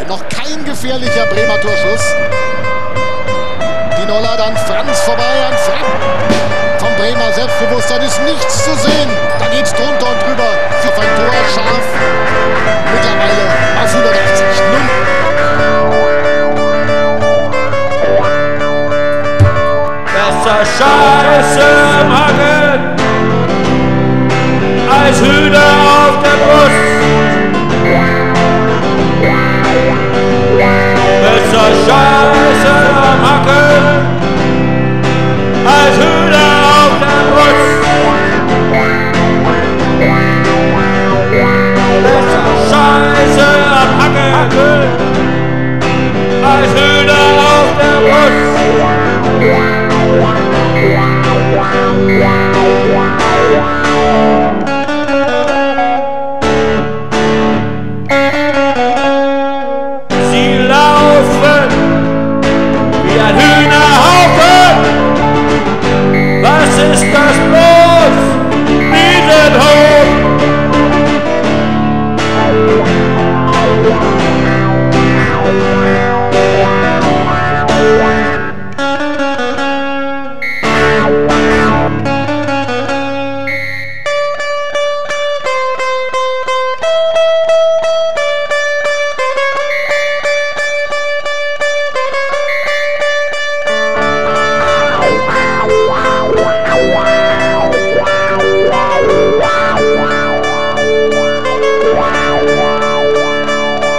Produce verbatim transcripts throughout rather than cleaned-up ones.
vorbei. Noch kein gefährlicher Bremer Torschuss. Die Noller, dann Franz vorbei an Frank. Vom Bremer Selbstbewusstsein ist nichts zu sehen. Da geht's drunter und drüber. Auf ein Tor scharf. Mittlerweile auf hundertachtzig. Null. Besser Scheiße am Hacken als Hühner auf der Brust. Besser Scheiße am Hacken als Hühner auf der Brust. Besser Scheiße am Hacken als Hühner auf der Brust. Sie laufen wie ein Hühnerhaufen. Was ist das bloß? Riesenhof.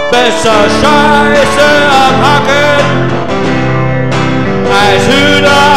Besser Scheiße am Hacken als Hühner